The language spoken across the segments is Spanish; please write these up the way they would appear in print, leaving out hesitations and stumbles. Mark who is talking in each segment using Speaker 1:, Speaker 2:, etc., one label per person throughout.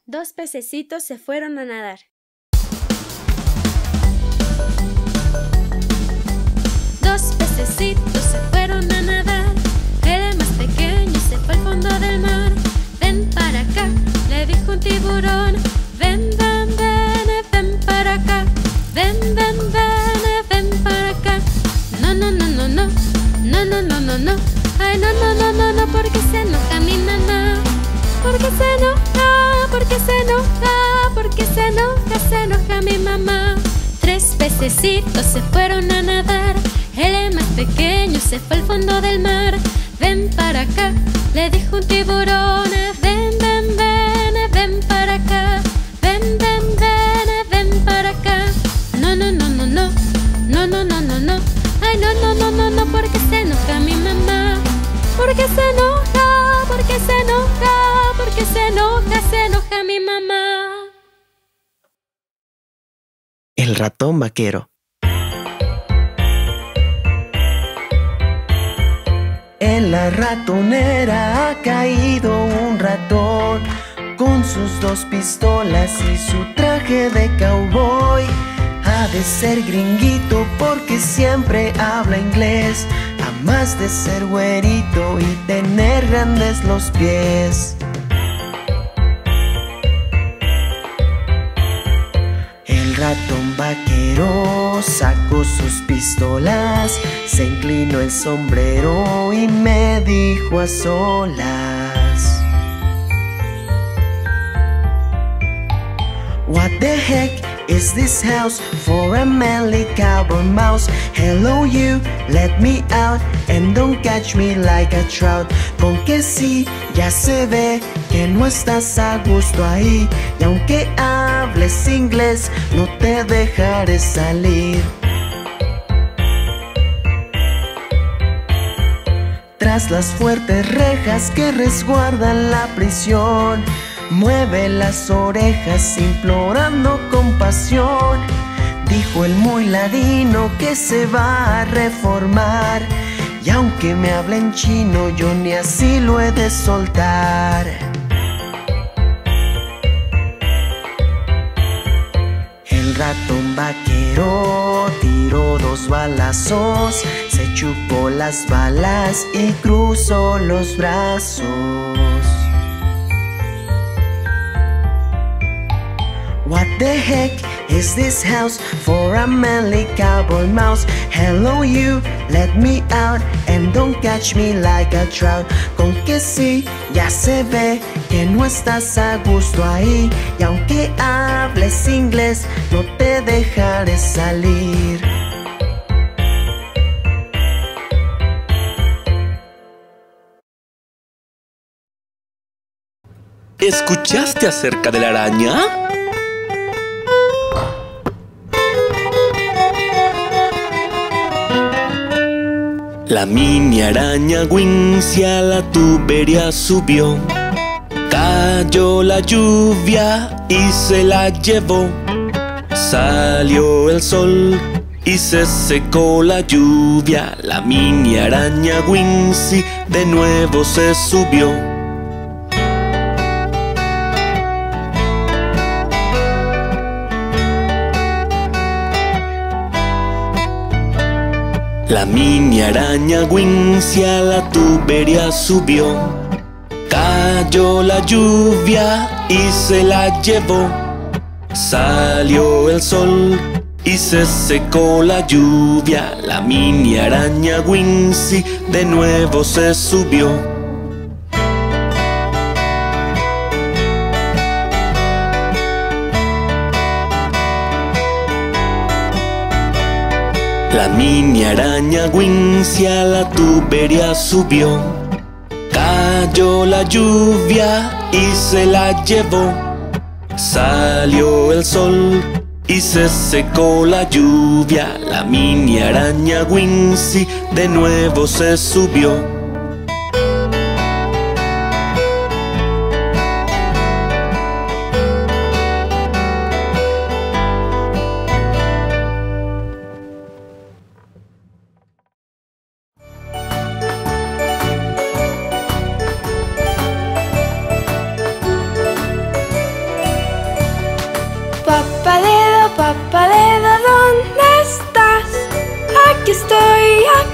Speaker 1: Dos pececitos se fueron a nadar. Dos pececitos se fueron a nadar. El más pequeño se fue al fondo del mar. Ven para acá, le dijo un tiburón. Ven, ven, ven, ven para acá. Ven, ven, ven, ven para acá. No, no, no, no, no. No, no, no, no, no. Ay, no, no, no, no, no, porque se enoja mi mamá. Porque se enoja, porque se enoja, porque se enoja mi mamá. Tres pececitos se fueron a nadar. El más pequeño se fue al fondo del mar. Ven para acá, le dijo un tiburón. Ven, ven, ven, ven para acá. Ven, ven, ven, ven para acá. No, no, no, no, no. No, no, no, no, no. Ay, no, no, no, no, no, porque se enoja mi mamá. Porque se enoja, porque se enoja, porque se enoja mi mamá.
Speaker 2: El ratón vaquero. En la ratonera ha caído un ratón, con sus dos pistolas y su traje de cowboy. Ha de ser gringuito porque siempre habla inglés, a más de ser güerito y tener grandes los pies. El ratón vaquero sacó sus pistolas, se inclinó el sombrero y me dijo a solas: What the heck is this house for a manly cowboy mouse? Hello you, let me out and don't catch me like a trout. Con que sí, ya se ve que no estás a gusto ahí, y aunque hables inglés no te dejaré salir. Tras las fuertes rejas que resguardan la prisión, mueve las orejas implorando compasión. Dijo el muy ladino que se va a reformar, y aunque me habla en chino yo ni así lo he de soltar. El ratón vaquero tiró dos balazos, se chupó las balas y cruzó los brazos. What the heck is this house for a manly cowboy mouse? Hello you, let me out and don't catch me like a trout. Con que sí, ya se ve que no estás a gusto ahí, y aunque hables inglés no te dejaré salir.
Speaker 3: ¿Escuchaste acerca de la araña? La mini araña Wincy a la tubería subió. Cayó la lluvia y se la llevó. Salió el sol y se secó la lluvia. La mini araña Wincy de nuevo se subió. La mini araña Wincy a la tubería subió. Cayó la lluvia y se la llevó. Salió el sol y se secó la lluvia. La mini araña Wincy de nuevo se subió. La mini araña Wincy a la tubería subió. Cayó la lluvia y se la llevó. Salió el sol y se secó la lluvia. La mini araña Wincy de nuevo se subió.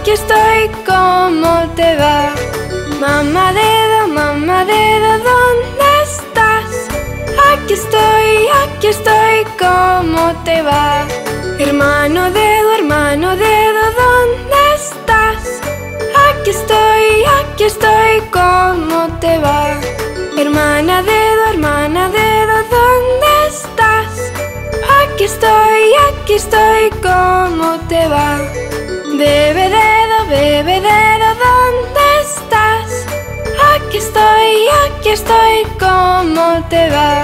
Speaker 4: aquí estoy, ¿cómo te va? Mamá dedo, ¿dónde estás? Aquí estoy, ¿cómo te va? Hermano dedo, ¿dónde estás? Aquí estoy, ¿cómo te va? Hermana dedo, ¿dónde estás? Aquí estoy, ¿cómo te va? Bebe dedo, ¿dónde estás? Aquí estoy, ¿cómo te va?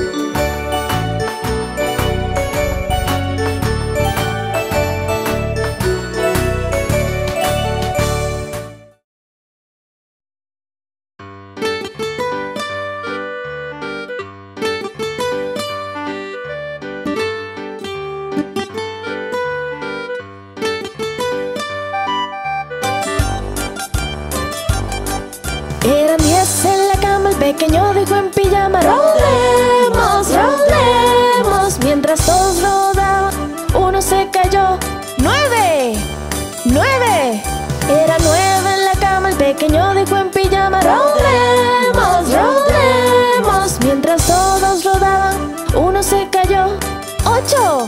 Speaker 5: Eran 10 en la cama, el pequeño dijo en pijama: rodemos, rodemos. Mientras todos rodaban, uno se cayó. 9, 9. Era 9 en la cama, el pequeño dijo en pijama: rodemos, rodemos. Mientras todos rodaban, uno se cayó. 8,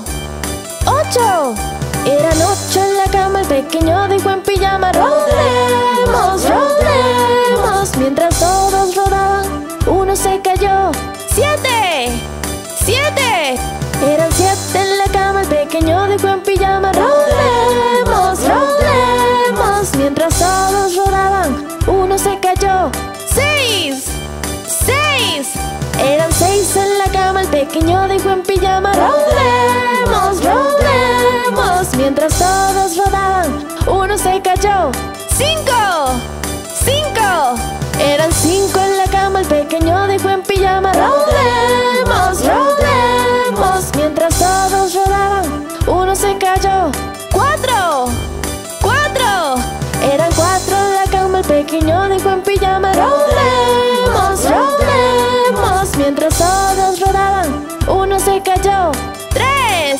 Speaker 5: 8. Eran 8 en la cama, el pequeño dijo en pijama: rodemos, rodemos. Mientras todos rodaban, uno se cayó. 7, 7. Eran 7 en la cama, el pequeño dijo en pijama: rodemos, rodemos. Mientras todos rodaban, uno se cayó. 6, 6. Eran 6 en la cama, el pequeño dijo en pijama: rodemos, rodemos. Mientras todos rodaban, uno se cayó. 5, 5. Eran 5 en la cama, el pequeño dijo en pijama: rodemos, rodemos. Mientras todos rodaban, uno se cayó. 4, 4. Eran 4 en la cama, el pequeño dijo en pijama: rodemos, rodemos. Mientras todos rodaban, uno se cayó. 3,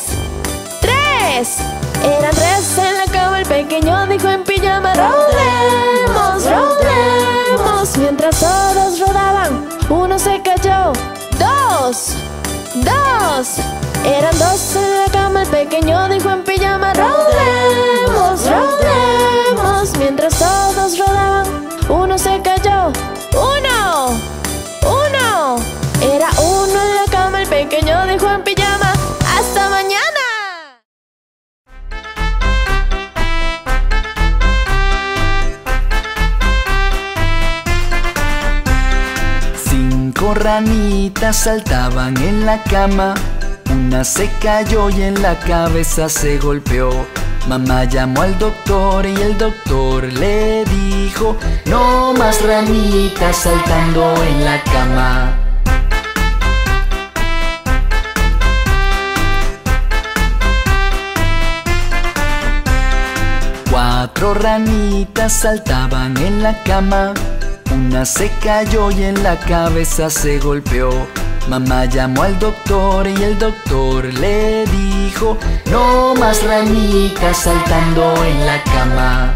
Speaker 5: 3. Eran 3 en la cama, el pequeño dijo en pijama: rodemos, rodemos. Mientras todos rodaban, uno se cayó. 2, 2. Eran 2 en la cama, el pequeño dijo en pijama: rodemos, rodemos. Mientras todos rodaban, uno se cayó. 1, 1. Era 1 en la cama, el pequeño dijo en pijama: ¡hasta mañana!
Speaker 6: Cinco ranitas saltaban en la cama. Una se cayó y en la cabeza se golpeó. Mamá llamó al doctor y el doctor le dijo: no más ranitas saltando en la cama. Cuatro ranitas saltaban en la cama. Una se cayó y en la cabeza se golpeó. Mamá llamó al doctor y el doctor le dijo: no más ranitas saltando en la cama.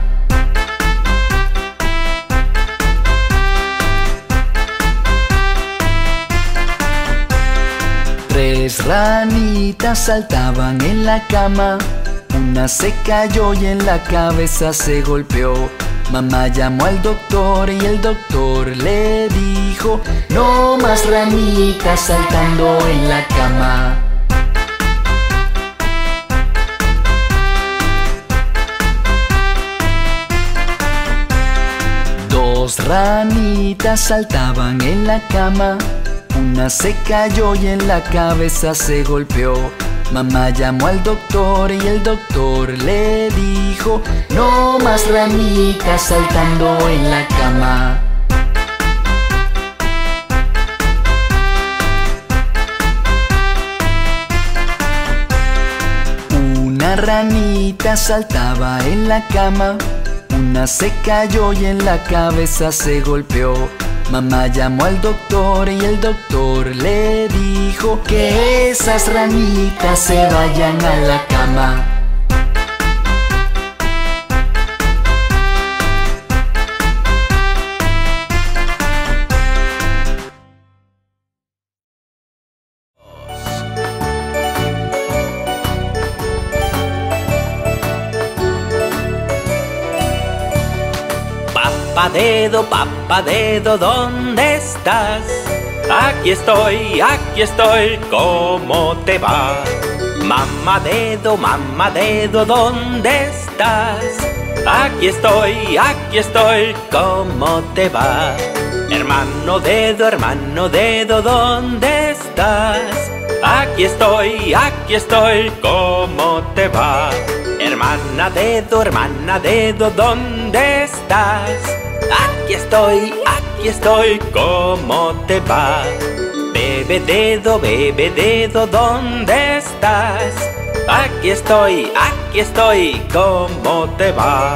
Speaker 6: Tres ranitas saltaban en la cama. Una se cayó y en la cabeza se golpeó. Mamá llamó al doctor y el doctor le dijo: no más ranitas saltando en la cama. Dos ranitas saltaban en la cama. Una se cayó y en la cabeza se golpeó. Mamá llamó al doctor y el doctor le dijo: no más ranitas saltando en la cama. Una ranita saltaba en la cama. Una se cayó y en la cabeza se golpeó. Mamá llamó al doctor y el doctor le dijo: que esas ranitas se vayan a la cama.
Speaker 3: Papá dedo, ¿dónde estás? Aquí estoy, ¿cómo te va? Mamá dedo, ¿dónde estás? Aquí estoy, ¿cómo te va? Hermano dedo, ¿dónde estás? Aquí estoy, ¿cómo te va? Hermana dedo, ¿dónde estás? Aquí estoy, ¿cómo te va? Bebé dedo, ¿dónde estás? Aquí estoy, ¿cómo te va?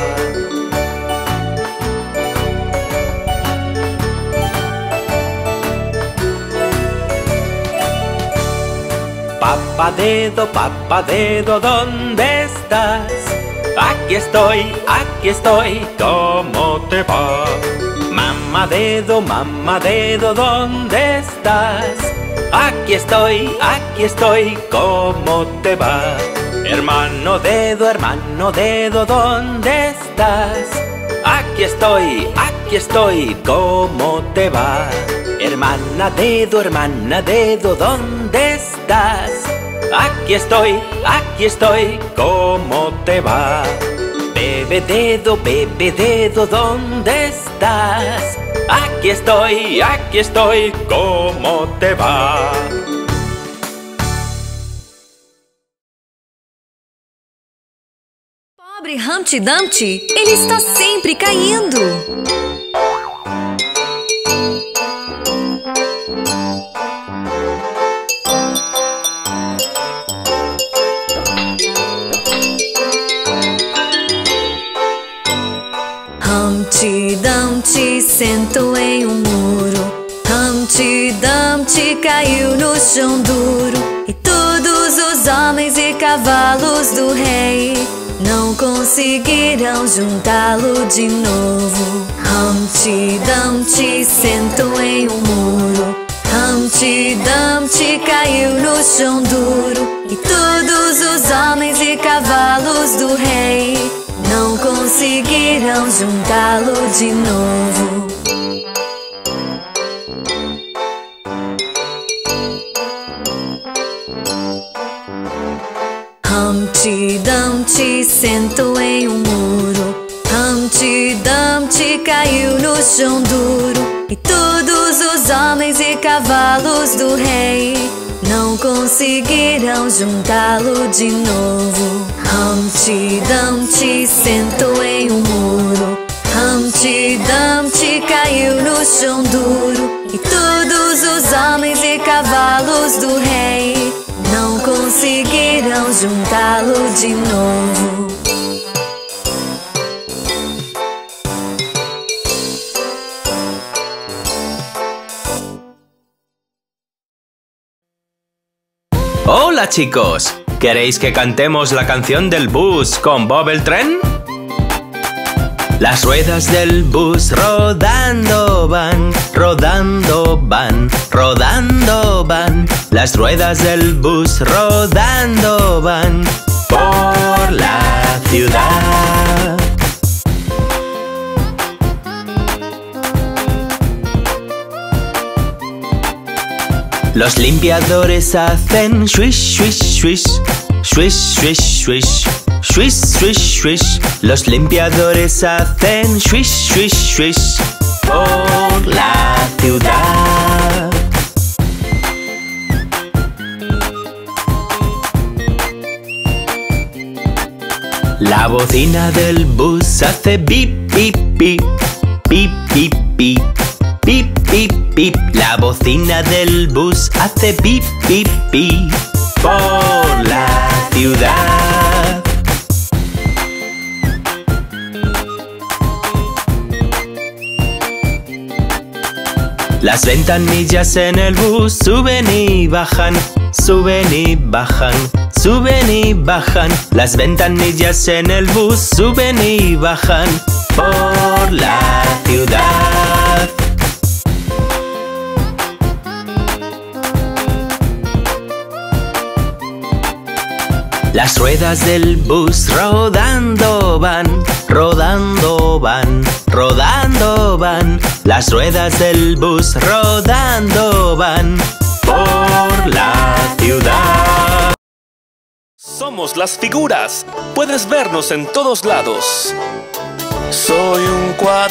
Speaker 3: Papá dedo, ¿dónde estás? Aquí estoy, ¿cómo te va? Mamá dedo, ¿dónde estás? Aquí estoy, ¿cómo te va? Hermano dedo, ¿dónde estás? Aquí estoy, ¿cómo te va? Hermana dedo, ¿dónde estás? Aquí estoy, ¿cómo te va? Bebé dedo, ¿dónde estás? Aquí estoy, ¿cómo te va?
Speaker 7: Pobre Humpty Dumpty, ele está sempre caindo. Humpty Dumpty sentou em um muro. Humpty Dumpty caiu no chão duro. E todos os homens e cavalos do rei não conseguiram juntá-lo de novo. Humpty Dumpty sentou em um muro. Humpty Dumpty caiu no chão duro. E todos os homens e cavalos do rei não conseguiram juntá-lo de novo. Humpty Dumpty sentou em um muro. Humpty Dumpty caiu no chão duro. E todos os homens e cavalos do rei não conseguiram juntá-lo de novo. Humpty Dumpty sentou em um muro. Humpty Dumpty caiu no chão duro. E todos os homens e cavalos do rei não conseguiram juntá-lo de novo.
Speaker 3: Hola chicos, ¿queréis que cantemos la canción del bus con Bob el tren? Las ruedas del bus rodando van, rodando van, rodando van. Las ruedas del bus rodando van por la ciudad. Los limpiadores hacen swish, swish, swish, swish, swish, swish, swish, swish, swish. Los limpiadores hacen swish, swish, swish por la ciudad. La bocina del bus hace bip, bip, bip, bip, bip, bip. Pip, pip, pip, la bocina del bus hace pip, pip, pip por la ciudad. Las ventanillas en el bus suben y bajan, suben y bajan, suben y bajan. Las ventanillas en el bus suben y bajan por la ciudad. Las ruedas del bus rodando van, rodando van, rodando van. Las ruedas del bus rodando van por la ciudad. Somos las figuras, puedes vernos en todos lados. Soy un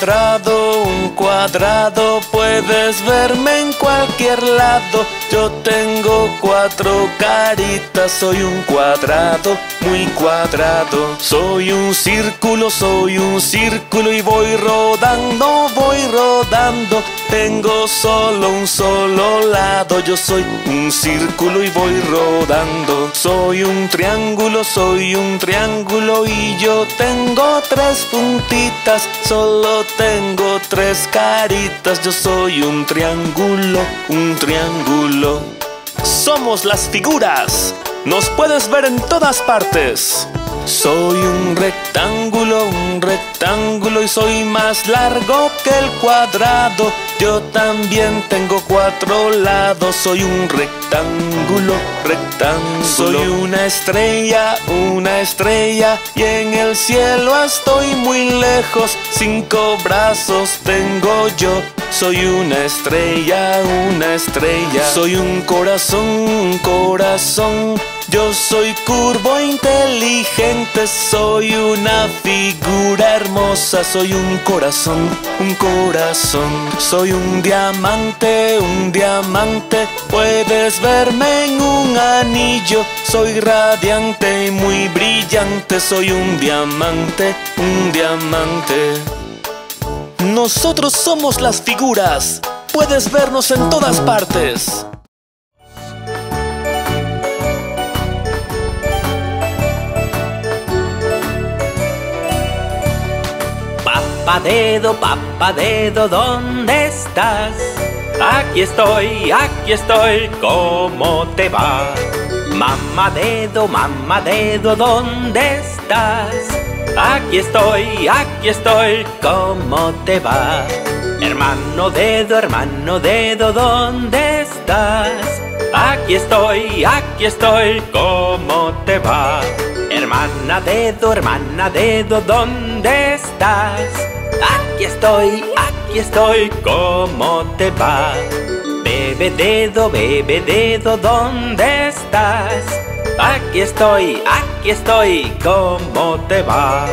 Speaker 3: cuadrado, puedes verme en cualquier lado. Yo tengo 4 caritas, soy un cuadrado, muy cuadrado. Soy un círculo y voy rodando, voy rodando. Tengo solo un solo lado, yo soy un círculo y voy rodando. Soy un triángulo y yo tengo 3 puntitas. Solo tengo 3 caritas, yo soy un triángulo, un triángulo. Somos las figuras, nos puedes ver en todas partes. Soy un rectángulo y soy más largo que el cuadrado. Yo también tengo 4 lados, soy un rectángulo, rectángulo. Soy una estrella y en el cielo estoy muy lejos. 5 brazos tengo yo, soy una estrella, una estrella. Soy un corazón, yo soy curvo e inteligente, soy una figura hermosa, soy un corazón, un corazón. Soy un diamante, puedes verme en un anillo. Soy radiante y muy brillante, soy un diamante, un diamante. Nosotros somos las figuras, puedes vernos en todas partes. Papá dedo, ¿dónde estás? Aquí estoy, ¿cómo te va? Mamá dedo, ¿dónde estás? Aquí estoy, ¿cómo te va? Hermano dedo, ¿dónde estás? Aquí estoy, ¿cómo te va? Hermana dedo, ¿dónde estás? Aquí estoy, ¿cómo te va? Bebé dedo, ¿dónde estás? Aquí estoy, ¿cómo te va?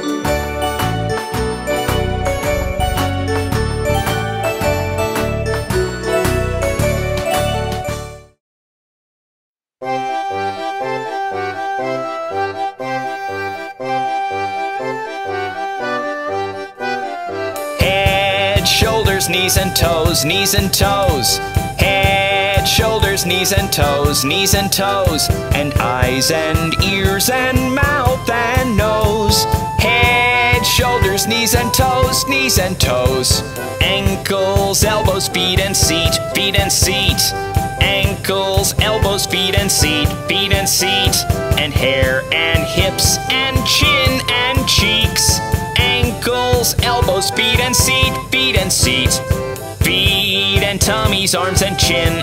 Speaker 3: Knees and toes. Head, shoulders, knees and toes. And eyes and ears and mouth and nose. Head, shoulders, knees and toes. Ankles, elbows, feet and seat. Ankles, elbows, feet and seat. And hair and hips and chin and cheeks. Ankles, elbows, feet and seat. Feet and tummies, arms and chin.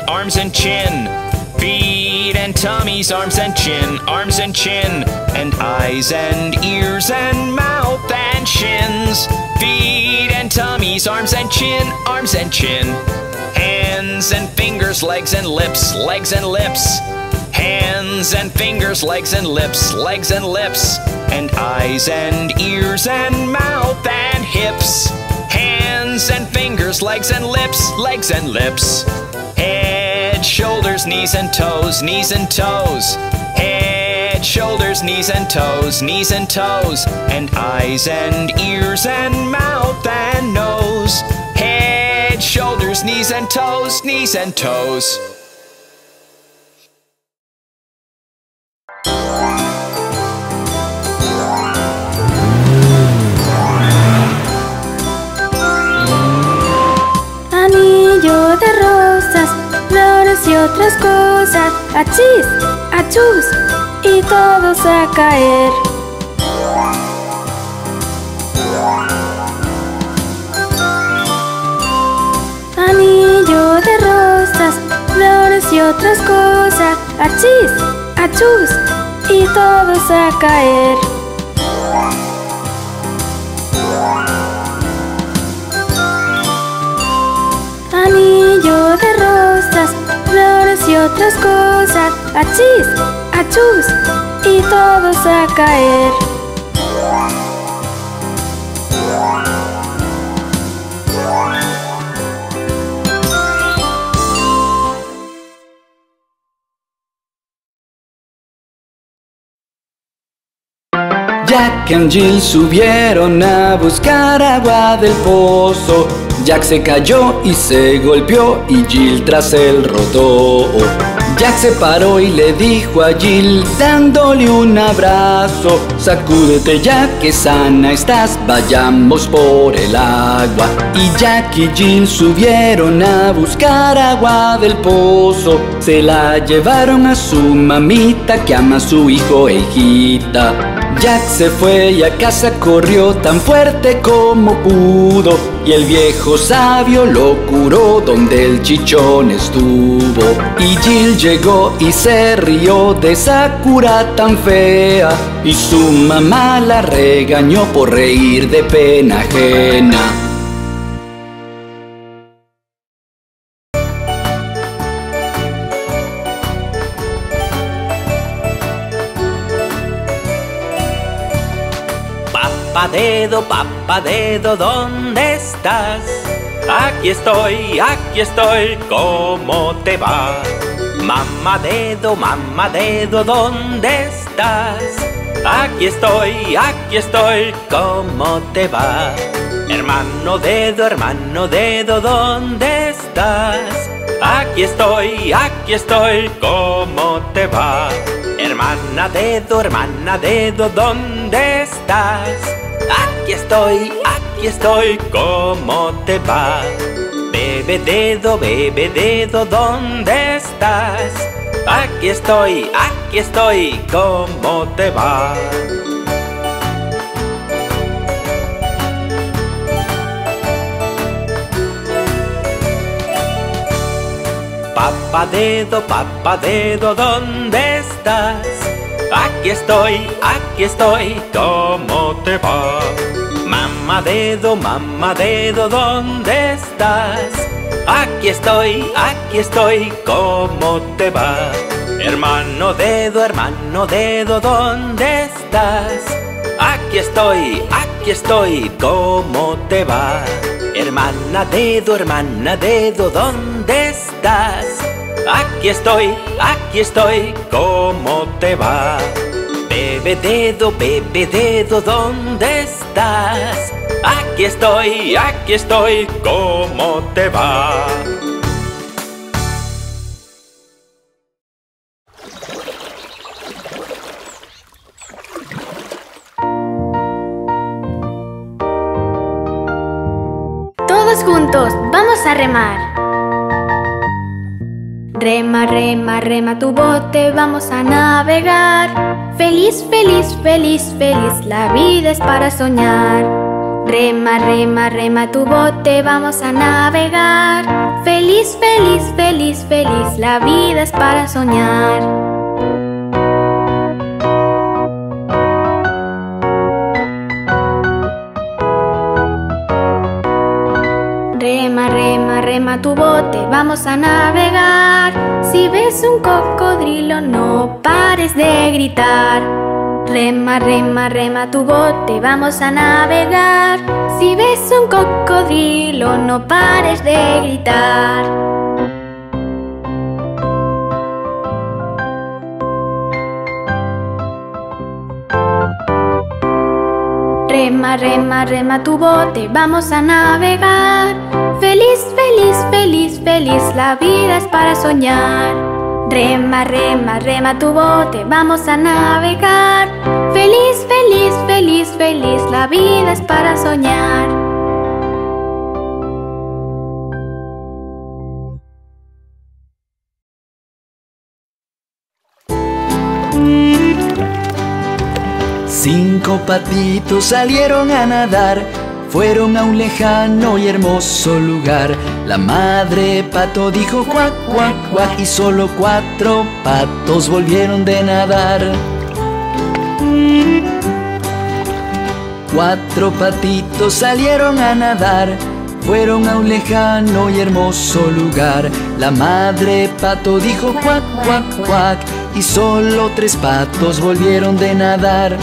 Speaker 3: Feet and tummies, arms and chin. And eyes and ears and mouth and shins. Feet and tummies, arms and chin. Hands and fingers, legs and lips. Hands and fingers, legs and lips. And eyes and ears and mouth and hips. Hands and fingers, legs and lips. Head, shoulders, knees and toes. Head, shoulders, knees and toes. And eyes and ears and mouth and nose. Head, shoulders, knees and toes.
Speaker 4: Anillo de rosas, flores y otras cosas. Achis, achus, y todos a caer. Anillo de rosas, flores y otras cosas. Achis, achus, y todos a caer. Anillo de rosas, flores y otras cosas, achis, achus, y todos a caer.
Speaker 6: Jack y Jill subieron a buscar agua del pozo. Jack se cayó y se golpeó y Jill tras él rodó. Jack se paró y le dijo a Jill dándole un abrazo: sacúdete Jack que sana estás, vayamos por el agua. Y Jack y Jill subieron a buscar agua del pozo. Se la llevaron a su mamita que ama a su hijo e hijita. Jack se fue y a casa corrió tan fuerte como pudo, y el viejo sabio lo curó donde el chichón estuvo. Y Jill llegó y se rió de esa cura tan fea, y su mamá la regañó por reír de pena ajena.
Speaker 3: Papá dedo, ¿dónde estás? Aquí estoy, ¿cómo te va? Mamá dedo, ¿dónde estás? Aquí estoy, ¿cómo te va? Hermano dedo, ¿dónde estás? Aquí estoy, ¿cómo te va? Hermana dedo, ¿dónde estás? Aquí estoy, ¿cómo te va? Bebé dedo, ¿dónde estás? Aquí estoy, ¿cómo te va? Papá dedo, ¿dónde estás? Aquí estoy, ¿cómo te va? Mamá dedo, ¿dónde estás? Aquí estoy, ¿cómo te va? Hermano dedo, ¿dónde estás? Aquí estoy, ¿cómo te va? Hermana dedo, ¿dónde estás? Aquí estoy, ¿cómo te va? Bebé dedo, ¿dónde estás? Aquí estoy, ¿cómo te va?
Speaker 4: Todos juntos, vamos a remar. Rema, rema, rema tu bote, vamos a navegar. Feliz, feliz, feliz, feliz, la vida es para soñar. Rema, rema, rema tu bote, vamos a navegar. Feliz, feliz, feliz, feliz, la vida es para soñar. Rema, rema, rema tu bote, vamos a navegar. Si ves un cocodrilo, no pares de gritar. Rema, rema, rema tu bote, vamos a navegar. Si ves un cocodrilo, no pares de gritar. Rema, rema, rema tu bote, vamos a navegar. Feliz, feliz, feliz, feliz, la vida es para soñar. Rema, rema, rema tu bote, vamos a navegar. Feliz, feliz, feliz, feliz, la vida es para soñar.
Speaker 6: Cinco patitos salieron a nadar, fueron a un lejano y hermoso lugar. La madre pato dijo cuac, cuac, cuac, y solo 4 patos volvieron de nadar. Cuatro patitos salieron a nadar, fueron a un lejano y hermoso lugar. La madre pato dijo cuac, cuac, cuac, y solo tres patos volvieron de nadar.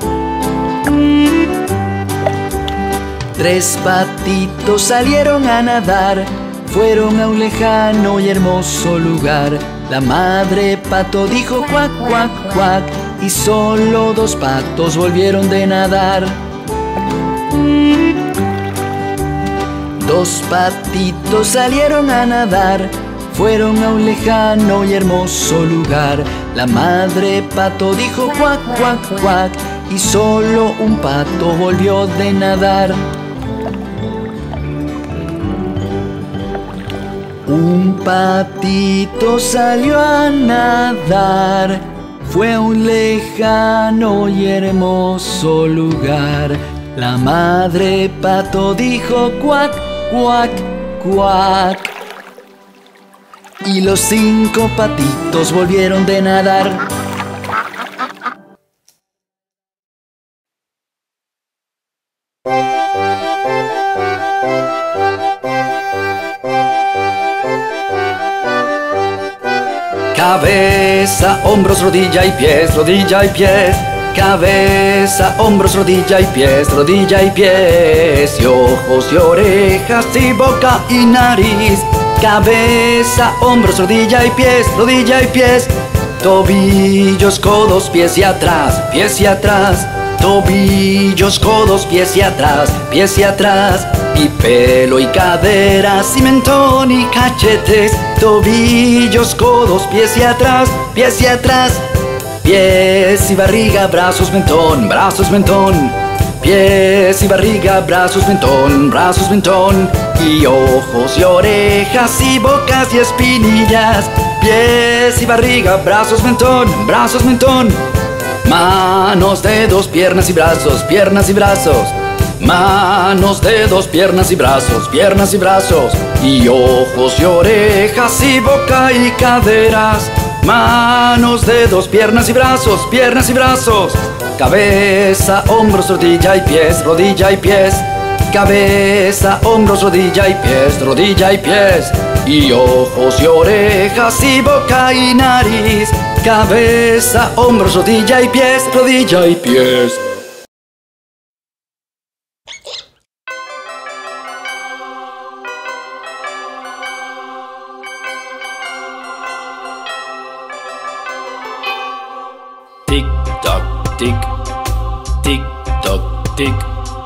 Speaker 6: Tres patitos salieron a nadar, fueron a un lejano y hermoso lugar. La madre pato dijo cuac, cuac, cuac, y solo dos patos volvieron de nadar. Dos patitos salieron a nadar, fueron a un lejano y hermoso lugar. La madre pato dijo cuac, cuac, cuac, y solo un pato volvió de nadar. Un patito salió a nadar, fue a un lejano y hermoso lugar. La madre pato dijo cuac, cuac, cuac, y los cinco patitos volvieron de nadar. Cabeza, hombros, rodilla y pies, rodilla y pies. Cabeza, hombros, rodilla y pies, rodilla y pies. Y ojos y orejas y boca y nariz. Cabeza, hombros, rodilla y pies, rodilla y pies. Tobillos, codos, pies y atrás, pies y atrás. Tobillos, codos, pies y atrás, pies y atrás. Y pelo y caderas y mentón y cachetes. Tobillos, codos, pies y atrás, pies y atrás. Pies y barriga, brazos, mentón, brazos, mentón. Pies y barriga, brazos, mentón, brazos, mentón. Y ojos y orejas y bocas y espinillas. Pies y barriga, brazos, mentón, brazos, mentón. Manos, dedos, piernas y brazos, piernas y brazos. Manos, dedos, piernas y brazos, piernas y brazos. Y ojos y orejas y boca y caderas. Manos, dedos, piernas y brazos, piernas y brazos. Cabeza, hombros, rodilla y pies, rodilla y pies. Cabeza, hombros, rodilla y pies, rodilla y pies. Y ojos y orejas y boca y nariz. Cabeza, hombros, rodilla y pies, rodilla y pies. Tic toc tic, tic toc tic.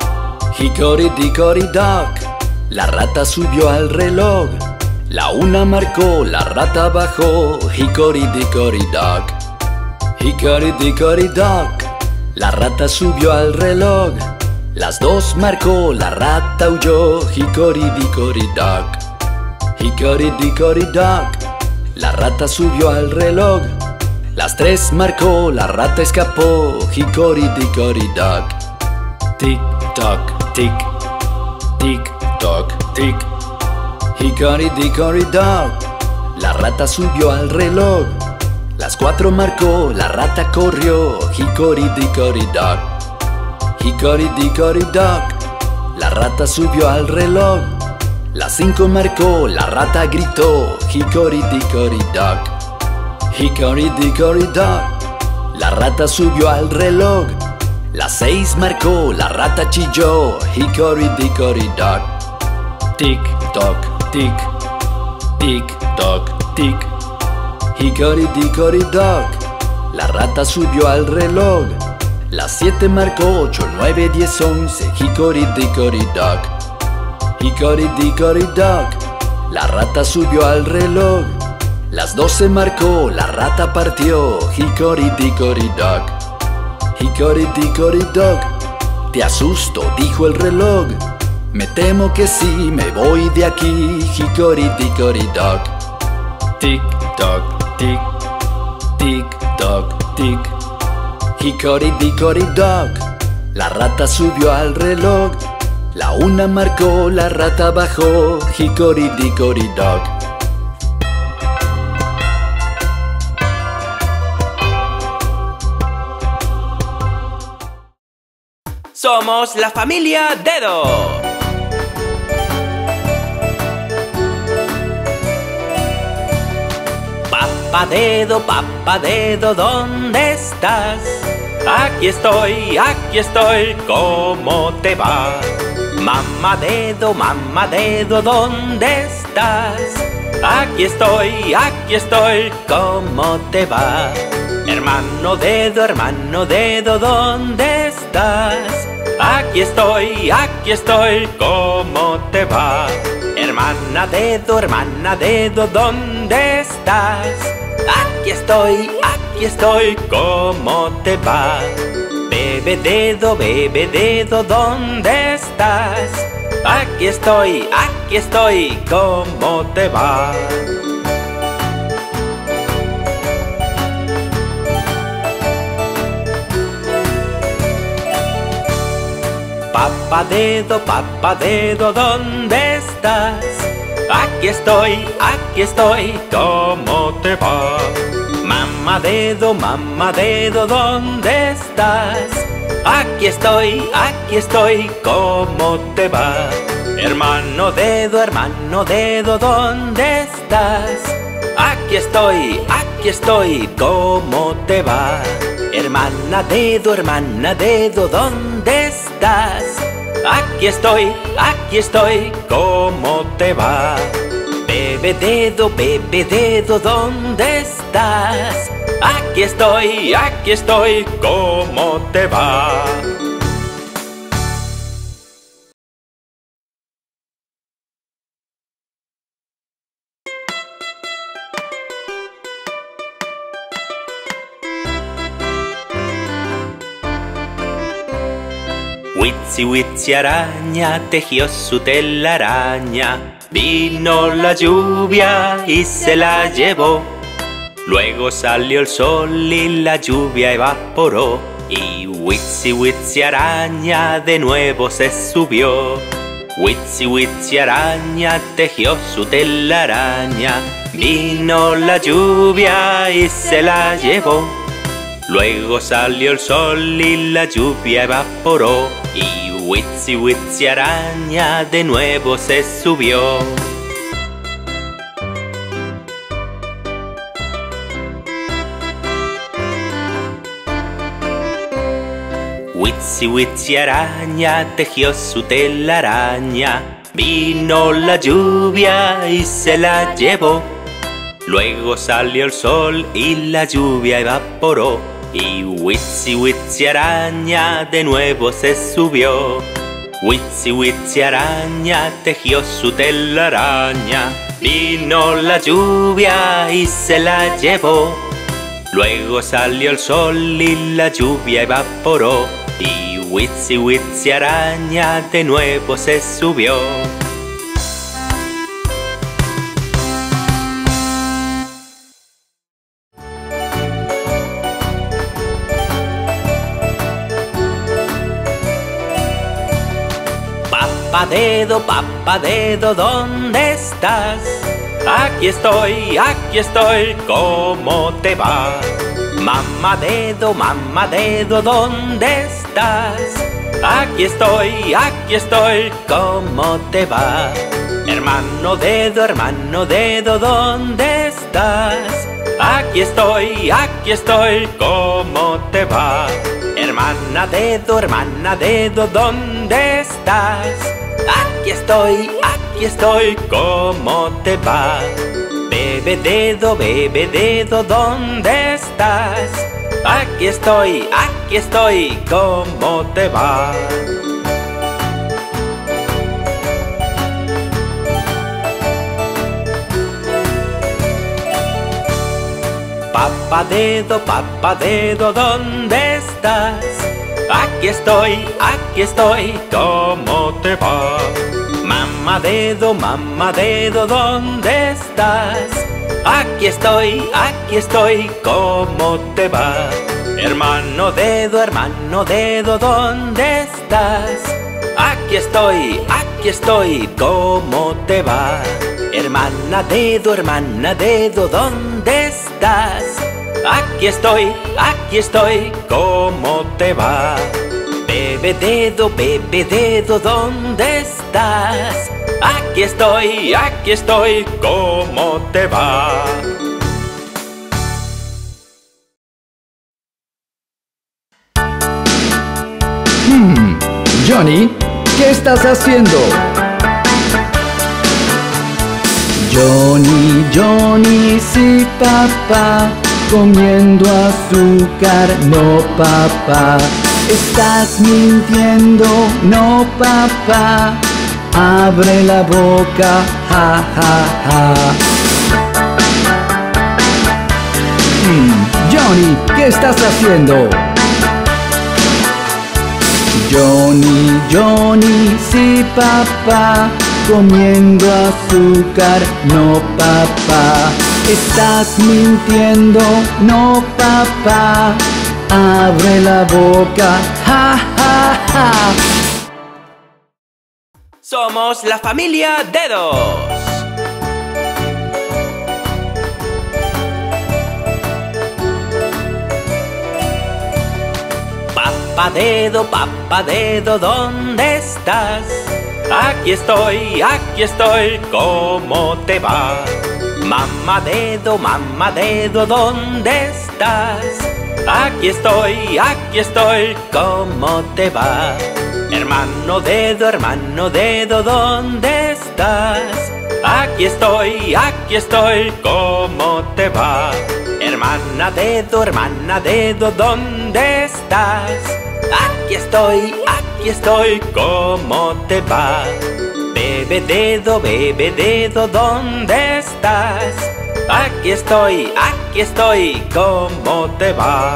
Speaker 6: Hickory dock, la rata subió al reloj. La una marcó, la rata bajó. Hickory dock, hickory dock, la rata subió al reloj. Las dos marcó, la rata huyó. Hickory dock, hickory dock, la rata subió al reloj. Las tres marcó, la rata escapó. Hickory dock. Tic toc tic, tic toc tic. Hickory dock, la rata subió al reloj. Las cuatro marcó, la rata corrió. Hickory dock. Hickory dock, la rata subió al reloj. Las cinco marcó, la rata gritó. Hickory dock. Hickory dock, la rata subió al reloj. Las seis marcó, la rata chilló. Hickory dock. Tic toc tic, tic toc tic. Hickory dock, la rata subió al reloj. Las siete marcó, 8, 9, 10, 11. Hickory dock. Hickory dock, la rata subió al reloj. Las 12 marcó, la rata partió. Hickory dock. Hickory dock, te asusto, dijo el reloj. Me temo que sí, me voy de aquí. Hickory dock. Tic toc tic, tic toc tic. Hickory dock, la rata subió al reloj. La una marcó, la rata bajó. Hickory dock.
Speaker 3: Somos la familia Dedo. Papá Dedo, ¿dónde estás? Aquí estoy, ¿cómo te va? Mamá Dedo, ¿dónde estás? Aquí estoy, ¿cómo te va? Hermano Dedo, ¿dónde estás? Aquí estoy, ¿cómo te va? Hermana Dedo, ¿dónde estás? Aquí estoy, ¿cómo te va? Bebé Dedo, ¿dónde estás? Aquí estoy, ¿cómo te va? Papá Dedo, ¿dónde estás? Aquí estoy, ¿cómo te va? Mamá Dedo, ¿dónde estás? Aquí estoy, ¿cómo te va? Hermano Dedo, ¿dónde estás? Aquí estoy, ¿cómo te va? Hermana Dedo, ¿dónde estás? Aquí estoy, ¿cómo te va? Bebé Dedo, ¿dónde estás? Aquí estoy, ¿cómo te va? Witsi araña tejió su telaraña. Vino la lluvia y se la llevó. Luego salió el sol y la lluvia evaporó. Y Witsi araña de nuevo se subió. Witsi araña tejió su telaraña. Vino la lluvia y se la llevó. Luego salió el sol y la lluvia evaporó. Y Witsi araña de nuevo se subió. Witsi araña tejió su telaraña. Vino la lluvia y se la llevó. Luego salió el sol y la lluvia evaporó. Y Witsi araña de nuevo se subió. Witsi araña tejió su telaraña. Vino la lluvia y se la llevó. Luego salió el sol y la lluvia evaporó. Y Witsi araña de nuevo se subió. Papá Dedo, ¿dónde estás? Aquí estoy, ¿cómo te va? Mamá Dedo, ¿dónde estás? Aquí estoy, ¿cómo te va? Hermano Dedo, ¿dónde estás? Aquí estoy, ¿cómo te va? Hermana Dedo, ¿dónde estás? Aquí estoy, ¿cómo te va? Bebé Dedo, ¿dónde estás? Aquí estoy, ¿cómo te va? Papá Dedo, ¿dónde estás? Aquí estoy, ¿cómo te va? Mamá Dedo, ¿dónde estás? Aquí estoy, ¿cómo te va? Hermano Dedo, ¿dónde estás? Aquí estoy, ¿cómo te va? Hermana Dedo, ¿dónde estás? Aquí estoy, ¿cómo te va? Bebe dedo, ¿dónde estás? Aquí estoy, ¿cómo te va?
Speaker 6: Johnny, ¿qué estás haciendo? Johnny, sí papá, comiendo azúcar, no papá. Estás mintiendo, no papá, abre la boca, ja ja ja. Johnny, ¿qué estás haciendo? Johnny, sí papá, comiendo azúcar, no papá. Estás mintiendo, no papá, abre la boca, ja ja ja.
Speaker 3: Somos la familia Dedos. Papá dedo, ¿dónde estás? Aquí estoy, ¿cómo te va? Mamá dedo, ¿dónde estás? Aquí estoy, ¿cómo te va? Hermano dedo, ¿dónde estás? Aquí estoy, ¿cómo te va? Hermana dedo, ¿dónde estás? Aquí estoy, ¿cómo te va? Bebe dedo, ¿dónde estás? Aquí estoy, ¿cómo te va?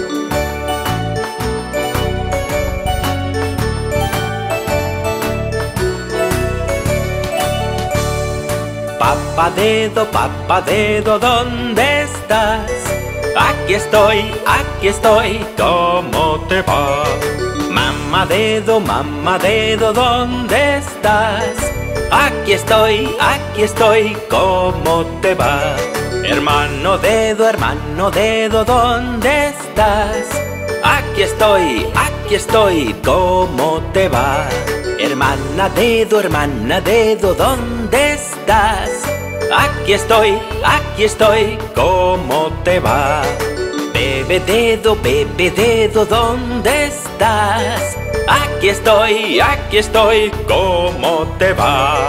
Speaker 3: Papá dedo, ¿dónde estás? Aquí estoy, ¿cómo te va? Mamá dedo, ¿dónde estás? Aquí estoy, ¿cómo te va? Hermano dedo, ¿dónde estás? Aquí estoy, ¿cómo te va? Hermana dedo, ¿dónde estás? Aquí estoy, ¿cómo te va? Bebe dedo, ¿dónde estás? Aquí estoy, ¿cómo te va?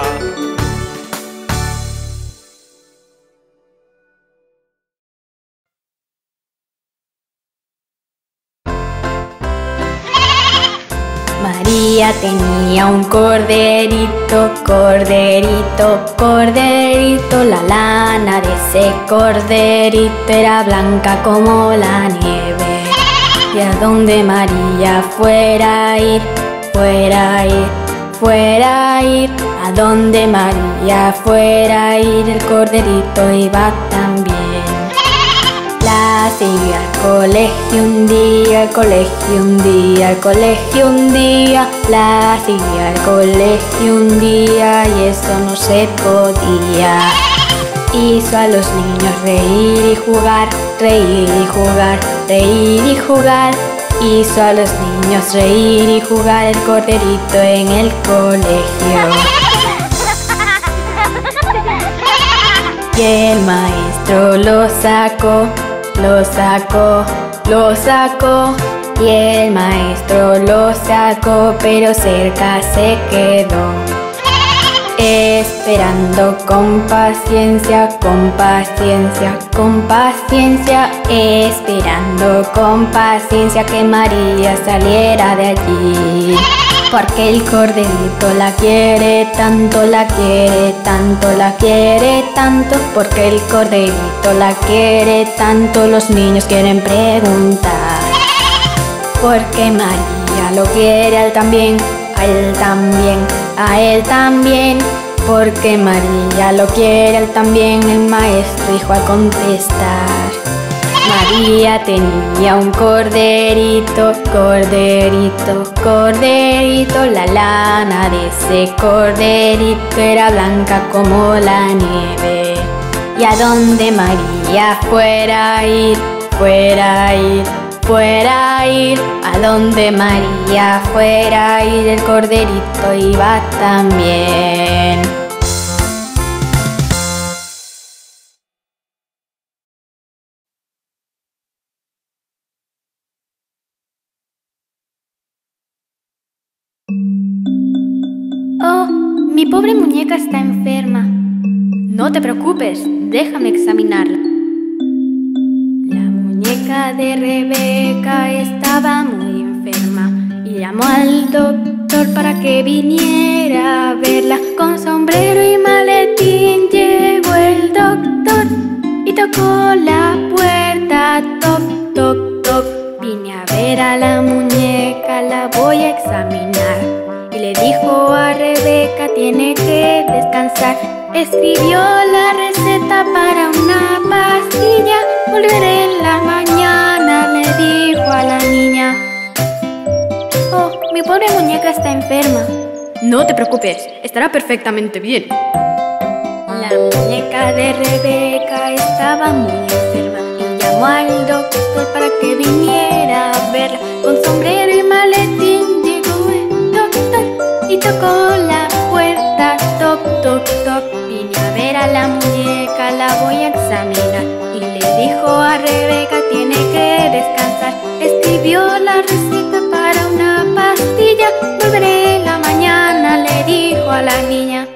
Speaker 4: María tenía un corderito, la lana de ese corderito era blanca como la nieve. Y a donde María fuera a ir, a donde María fuera a ir, el corderito iba también. La siguió al colegio un día, la siguió al colegio un día y eso no se podía. Hizo a los niños reír y jugar, hizo a los niños reír y jugar el corderito en el colegio. Y el maestro lo sacó, y el maestro lo sacó, pero cerca se quedó, esperando con paciencia, esperando con paciencia que María saliera de allí. Porque el corderito la quiere tanto, porque el corderito la quiere tanto, los niños quieren preguntar. Porque María lo quiere a él también, a él también, porque María lo quiere a él también, el maestro dijo al contestar. María tenía un corderito, la lana de ese corderito era blanca como la nieve. Y a donde María fuera a ir, fuera a ir a donde María, fuera a ir el corderito iba también. Oh, mi pobre muñeca está enferma. No te preocupes, déjame examinarla. La muñeca de Rebeca estaba muy enferma y llamó al doctor para que viniera a verla. Con sombrero y maletín llegó el doctor y tocó la puerta. Toc, toc, toc. Vine a ver a la muñeca, la voy a examinar. Y le dijo a Rebeca, tiene que descansar. Escribió la receta para una pastilla. Volveré en la mañana, le dijo a la niña. Oh, mi pobre muñeca está enferma.
Speaker 8: No te preocupes, estará perfectamente bien.
Speaker 4: La muñeca de Rebeca estaba muy enferma y llamó al doctor para que viniera a verla. Con sombrero y maletín llegó el doctor y tocó la puerta. Toc, toc, toc. Vine a ver a la muñeca, la voy a examinar. Y le dijo a Rebeca, tiene que descansar. Escribió la receta para una pastilla. Volveré en la mañana, le dijo a la niña.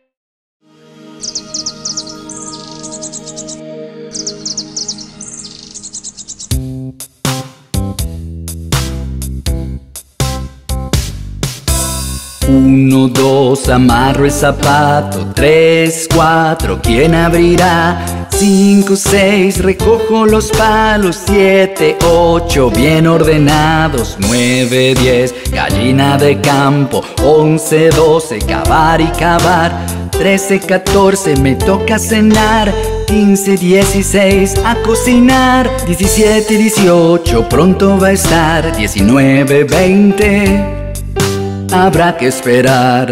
Speaker 6: Uno, dos, amarro el zapato. 3, 4, ¿quién abrirá? 5, 6, recojo los palos. 7, 8, bien ordenados. 9, 10, gallina de campo. 11, 12, cavar y cavar. 13, 14, me toca cenar. 15, 16, a cocinar. 17, 18, pronto va a estar. 19, 20, habrá que esperar.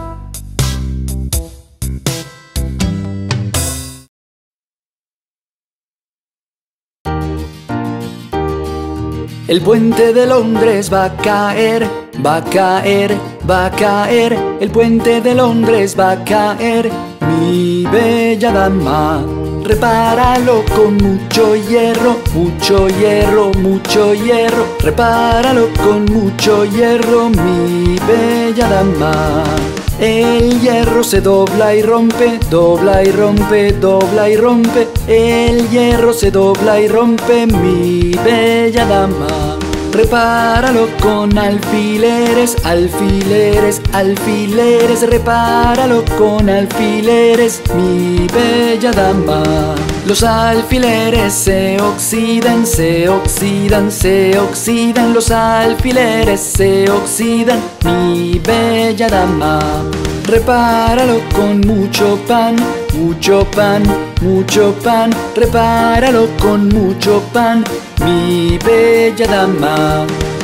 Speaker 6: El puente de Londres va a caer, va a caer, va a caer. El puente de Londres va a caer. Mi bella dama, repáralo con mucho hierro, mucho hierro, mucho hierro. Repáralo con mucho hierro, mi bella dama. El hierro se dobla y rompe, dobla y rompe, dobla y rompe. El hierro se dobla y rompe, mi bella dama. Repáralo con alfileres, alfileres, alfileres. Repáralo con alfileres, mi bella dama. Los alfileres se oxidan, se oxidan, se oxidan. Los alfileres se oxidan, mi bella dama. Repáralo con mucho pan, mucho pan, mucho pan. Repáralo con mucho pan, mi bella dama.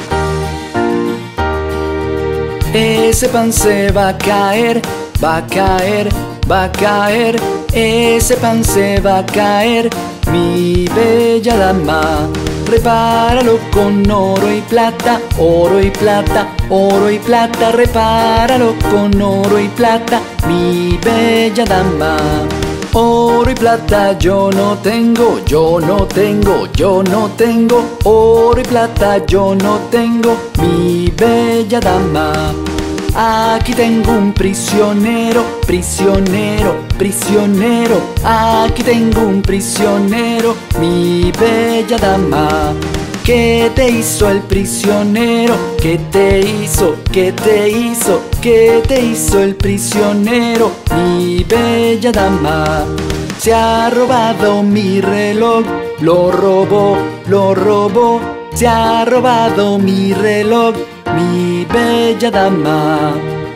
Speaker 6: Ese pan se va a caer, va a caer, va a caer. Ese pan se va a caer, mi bella dama. Repáralo con oro y plata, oro y plata, oro y plata. Repáralo con oro y plata, mi bella dama. Oro y plata yo no tengo, yo no tengo, yo no tengo. Oro y plata yo no tengo, mi bella dama. Aquí tengo un prisionero, prisionero, prisionero. Aquí tengo un prisionero, mi bella dama. ¿Qué te hizo el prisionero? ¿Qué te hizo? ¿Qué te hizo? ¿Qué te hizo el prisionero, mi bella dama? Se ha robado mi reloj, lo robó, lo robó. Se ha robado mi reloj, mi bella dama.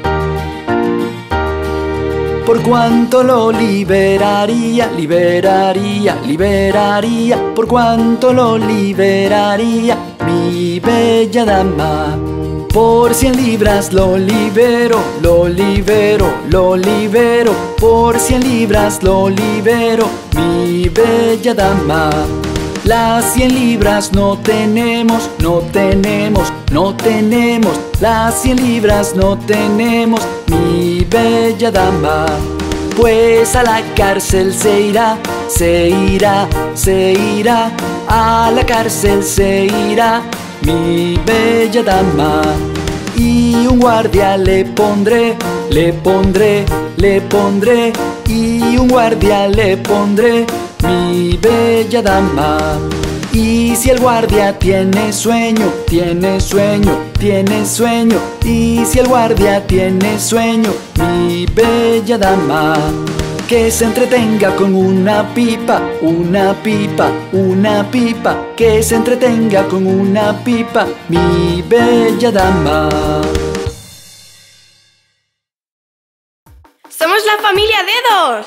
Speaker 6: ¿Por cuánto lo liberaría? Liberaría, liberaría. ¿Por cuánto lo liberaría, mi bella dama? Por 100 libras lo libero, lo libero, lo libero. Por 100 libras lo libero, mi bella dama. Las 100 libras no tenemos, no tenemos, no tenemos. Las 100 libras no tenemos, mi bella dama. Pues a la cárcel se irá, se irá, se irá. A la cárcel se irá, mi bella dama. Y un guardia le pondré, le pondré, le pondré. Y un guardia le pondré, mi bella dama. Y si el guardia tiene sueño, tiene sueño, tiene sueño. Y si el guardia tiene sueño, mi bella dama, que se entretenga con una pipa, una pipa, una pipa. Que se entretenga con una pipa, mi bella dama.
Speaker 8: ¡Somos la familia Dedos!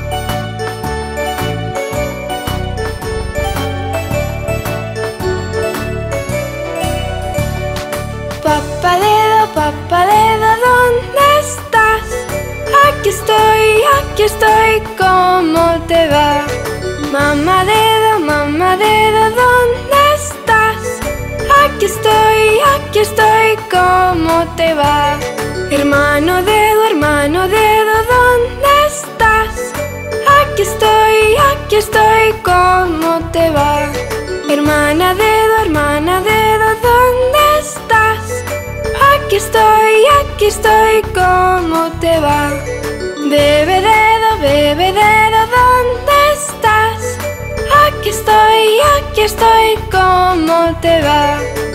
Speaker 5: Papá dedo, ¿dónde estás? Aquí estoy, ¿cómo te va? Mamá dedo, ¿dónde estás? Aquí estoy, ¿cómo te va? Hermano dedo, ¿dónde estás? Aquí estoy, ¿cómo te va? Hermana dedo, ¿dónde estás? Aquí estoy, ¿cómo te va? Bebé dedo, ¿dónde estás? Aquí estoy, ¿cómo te va?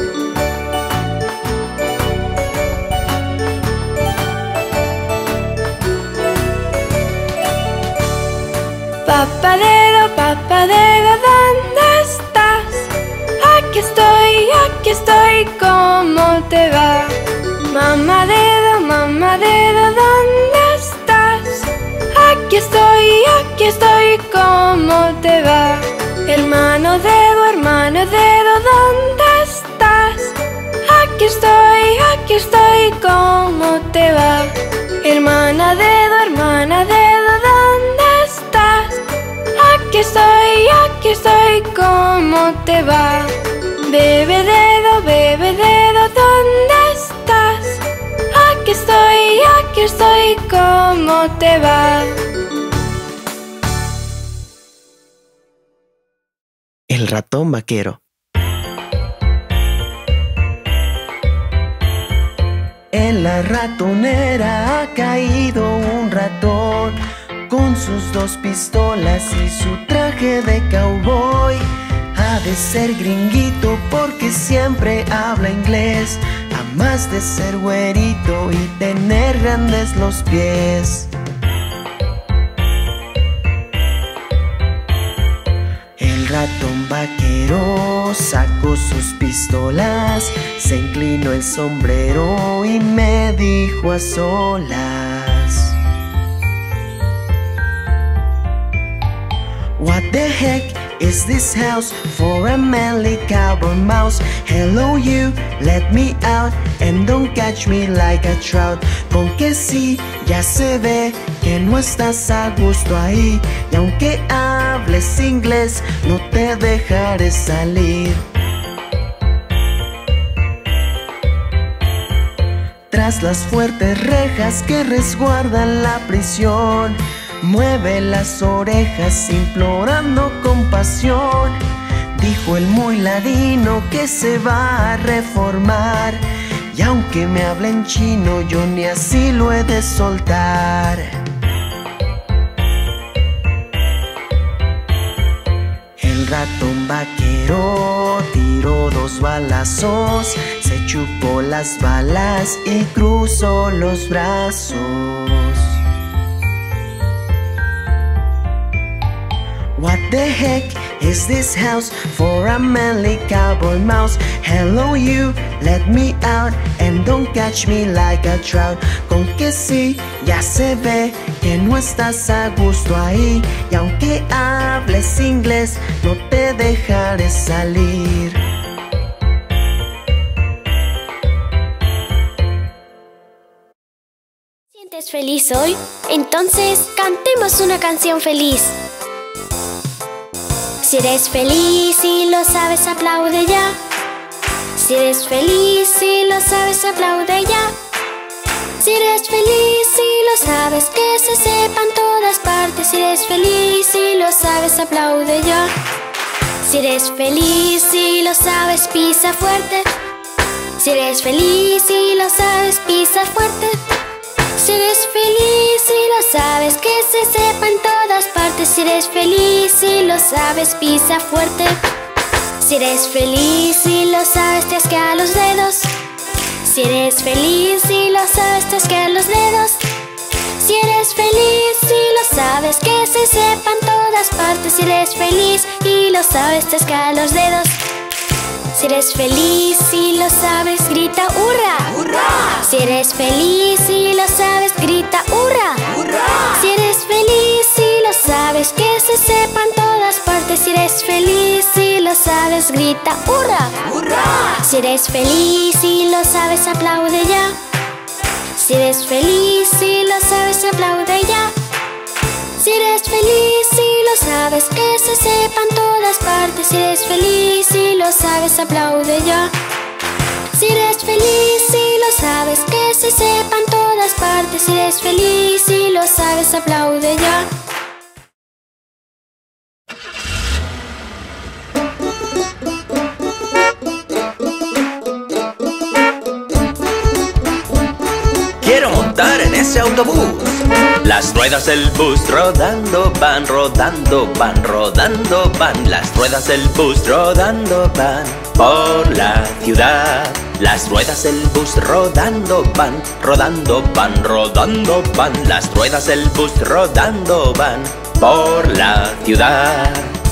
Speaker 5: Papá dedo, ¿dónde estás? Aquí estoy, ¿cómo te va? Mamá dedo, ¿dónde estás? Aquí estoy, ¿cómo te va? Hermano dedo, ¿dónde estás? Aquí estoy, ¿cómo te va? Hermana dedo, ¿dónde estás? Aquí estoy, ¿cómo te va? Bebé dedo, ¿dónde estás? Aquí estoy, ¿cómo te va?
Speaker 2: El ratón vaquero. En la ratonera ha caído un ratón, con sus 2 pistolas y su traje de cowboy. Ha de ser gringuito porque siempre habla inglés, a más de ser güerito y tener grandes los pies. El ratón vaquero sacó sus pistolas, se inclinó el sombrero y me dijo a solas: What the heck is this house for a manly cowboy mouse? Hello you, let me out and don't catch me like a trout. Con que sí, ya se ve que no estás a gusto ahí, y aunque hables inglés no te dejaré salir. Tras las fuertes rejas que resguardan la prisión, mueve las orejas implorando compasión. Dijo el muy ladino que se va a reformar, y aunque me hable en chino yo ni así lo he de soltar. El ratón vaquero tiró 2 balazos, se chupó las balas y cruzó los brazos. What the heck is this house for a manly cowboy mouse? Hello you, let me out and don't catch me like a trout. Con que sí, ya se ve que no estás a gusto ahí, y aunque hables inglés no te dejaré salir.
Speaker 5: ¿Sientes feliz hoy? Entonces cantemos una canción feliz.
Speaker 4: Si eres feliz y lo sabes, aplaude ya. Si eres feliz y lo sabes, aplaude ya. Si eres feliz y lo sabes, que se sepa en todas partes. Si eres feliz y lo sabes, aplaude ya. Si eres feliz y lo sabes, pisa fuerte. Si eres feliz y lo sabes, pisa fuerte. Si eres feliz y lo sabes, que se sepa en todas partes. Si eres feliz y lo sabes, pisa fuerte. Si eres feliz y lo sabes, te asquea los dedos. Si eres feliz y lo sabes, te asquea los dedos. Si eres feliz y lo sabes, que se sepa en todas partes. Si eres feliz y lo sabes, te asquea los dedos. Si eres feliz y lo sabes, grita ¡hurra! ¡Hurra! Si eres feliz y lo sabes, grita ¡hurra! ¡Hurra! Si eres feliz y lo sabes, que se sepa en todas partes. Si eres feliz y lo sabes, grita ¡hurra! ¡Hurra! Si eres feliz y lo sabes, aplaude ya. Si eres feliz y lo sabes, aplaude ya. Si eres feliz y lo sabes, que se sepa en todas partes. Si eres feliz y lo sabes, aplaude ya. Si eres feliz y lo sabes, que se sepa en todas partes. Si eres feliz y lo sabes, aplaude ya.
Speaker 3: Quiero montar en ese autobús. Las ruedas del bus rodando van, rodando van, rodando van. Las ruedas del bus rodando van por la ciudad. Las ruedas del bus rodando van, rodando van, rodando van. Las ruedas del bus rodando van por la ciudad.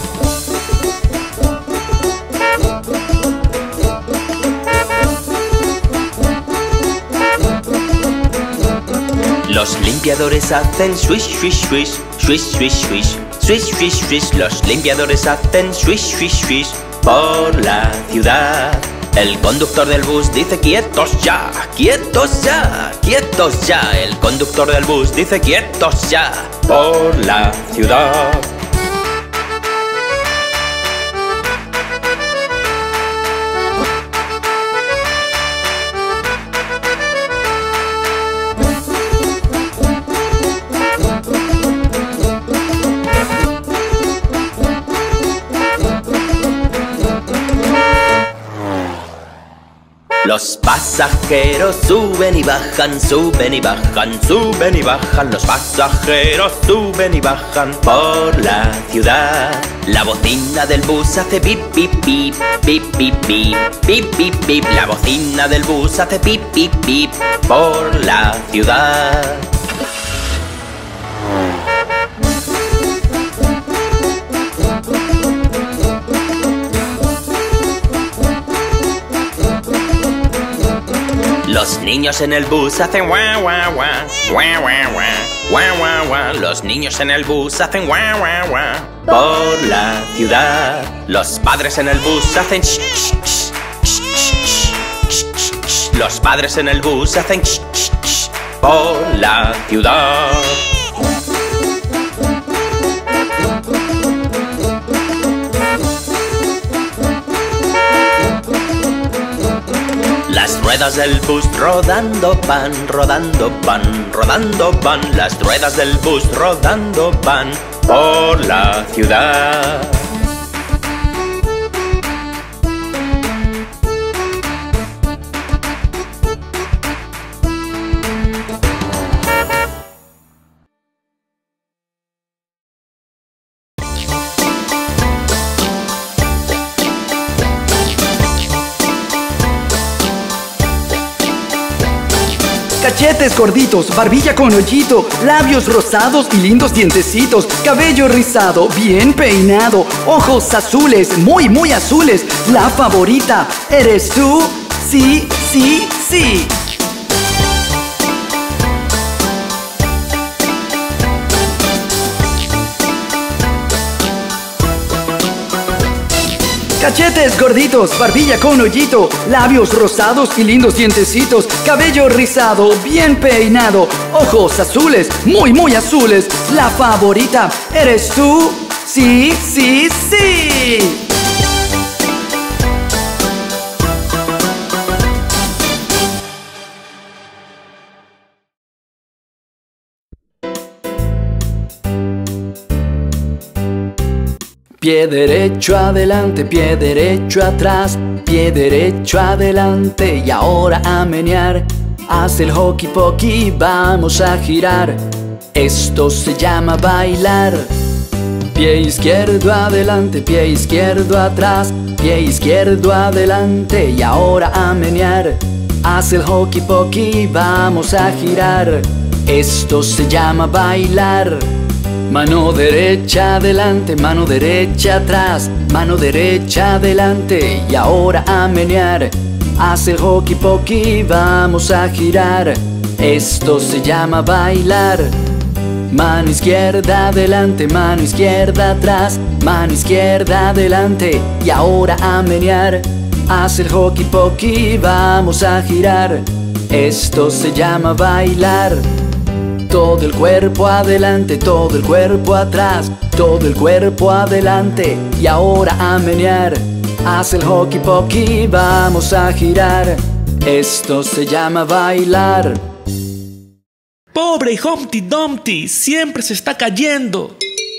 Speaker 3: Los limpiadores hacen swish, swish, swish, swish, swish, swish, swish, swish, swish. Los limpiadores hacen swish, swish, swish por la ciudad. El conductor del bus dice quietos ya, quietos ya, quietos ya. El conductor del bus dice quietos ya por la ciudad. Los pasajeros suben y bajan, suben y bajan, suben y bajan. Los pasajeros suben y bajan por la ciudad. La bocina del bus hace pip, pip, pip, pip, pip, pip, pip, pip, pip. La bocina del bus hace pip, pip, pip por la ciudad. Los niños en el bus hacen guau, guau, guau, guau, guau, guau, guau, guau, guau. Los niños en el bus hacen guau, guau, guau por la ciudad. Los padres en el bus hacen sh, sh, sh, sh, sh, sh, sh, sh. Los padres en el bus hacen sh, sh, sh por la ciudad. Las ruedas del bus rodando van, rodando van, rodando van. Las ruedas del bus rodando van por la ciudad.
Speaker 6: Cachetes gorditos, barbilla con hoyito, labios rosados y lindos dientecitos, cabello rizado, bien peinado, ojos azules, muy muy azules. La favorita, ¿eres tú? Sí, sí, sí. Cachetes gorditos, barbilla con hoyito, labios rosados y lindos dientecitos, cabello rizado, bien peinado, ojos azules, muy muy azules. La favorita, ¿eres tú? Sí, sí, sí. Pie derecho adelante, pie derecho atrás, pie derecho adelante y ahora a menear. Haz el hockey pokey, vamos a girar. Esto se llama bailar. Pie izquierdo adelante, pie izquierdo atrás, pie izquierdo adelante y ahora a menear. Haz el hockey pokey, vamos a girar. Esto se llama bailar. Mano derecha adelante, mano derecha atrás, mano derecha adelante y ahora a menear. Haz el hockey pokey, vamos a girar. Esto se llama bailar. Mano izquierda adelante, mano izquierda atrás, mano izquierda adelante y ahora a menear. Haz el hockey pokey, vamos a girar. Esto se llama bailar. Todo el cuerpo adelante, todo el cuerpo atrás, todo el cuerpo adelante y ahora a menear. Haz el hockey pokey, vamos a girar. Esto se llama bailar.
Speaker 3: Pobre Humpty Dumpty, siempre se está cayendo.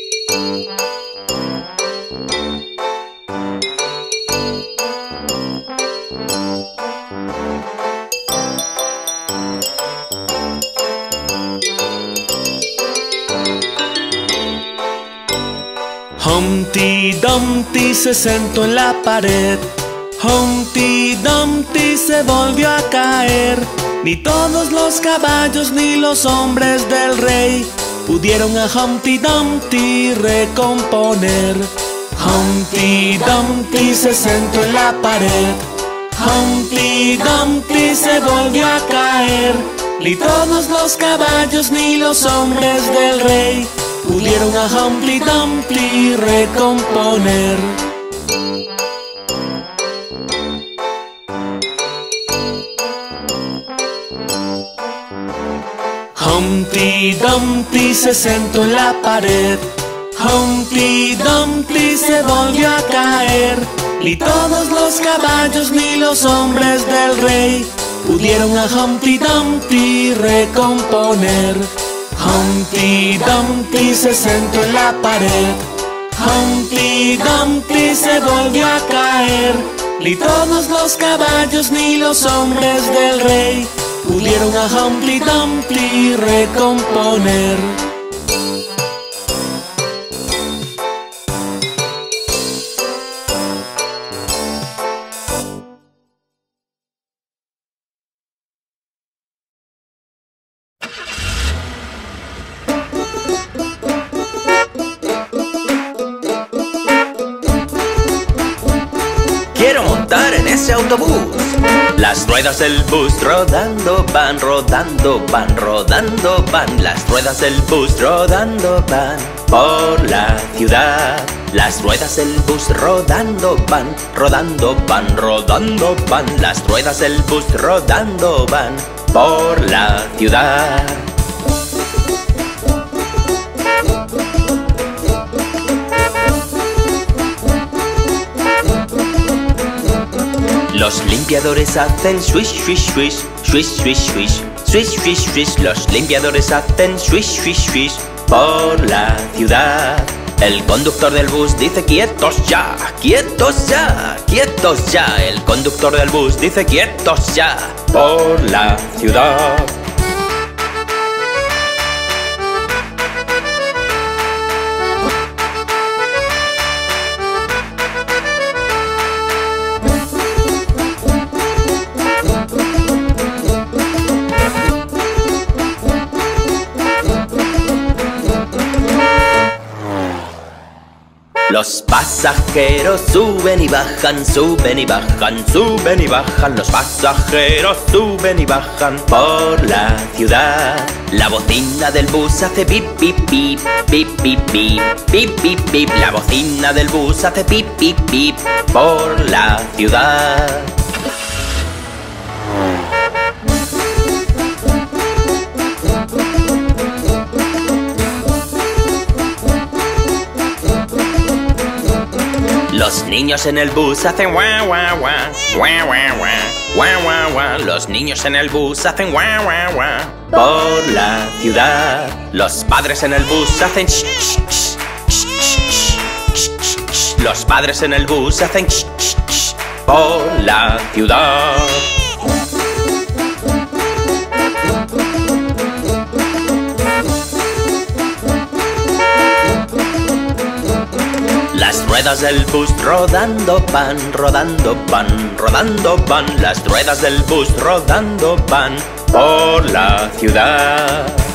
Speaker 3: Humpty Dumpty se sentó en la pared. Humpty Dumpty se volvió a caer. Ni todos los caballos ni los hombres del rey pudieron a Humpty Dumpty recomponer. Humpty Dumpty se sentó en la pared. Humpty Dumpty se volvió a caer. Ni todos los caballos ni los hombres del rey pudieron a Humpty Dumpty recomponer. Humpty Dumpty se sentó en la pared. Humpty Dumpty se volvió a caer. Ni todos los caballos ni los hombres del rey pudieron a Humpty Dumpty recomponer. Humpty Dumpty se sentó en la pared. Humpty Dumpty se volvió a caer. Ni todos los caballos ni los hombres del rey pudieron a Humpty Dumpty recomponer.
Speaker 9: Quiero montar en ese autobús. Las ruedas del bus rodando van, rodando van, rodando van. Las ruedas del bus rodando van por la ciudad. Las ruedas del bus rodando van, rodando van, rodando van. Las ruedas del bus rodando van por la ciudad. Los limpiadores hacen swish, swish, swish, swish, swish, swish, swish, swish, swish. Los limpiadores hacen swish, swish, swish por la ciudad. El conductor del bus dice quietos ya, quietos ya, quietos ya. El conductor del bus dice quietos ya por la ciudad. Los pasajeros suben y bajan, suben y bajan, suben y bajan. Los pasajeros suben y bajan por la ciudad. La bocina del bus hace pip, pip, pip, pip, pip, pip, pip, pip, pip. La bocina del bus hace pip, pip, pip por la ciudad. Los niños en el bus hacen guau, guau, guau, guau, guau, guau, guau, guau, guau. Los niños en el bus hacen guau, guau, guau. Por la ciudad. Los padres en el bus hacen sh, sh, sh, sh, sh, sh, sh, sh. Los padres en el bus hacen sh, sh, sh, por la ciudad. Las ruedas del bus rodando van, rodando van, rodando van. Las ruedas del bus rodando van por la ciudad.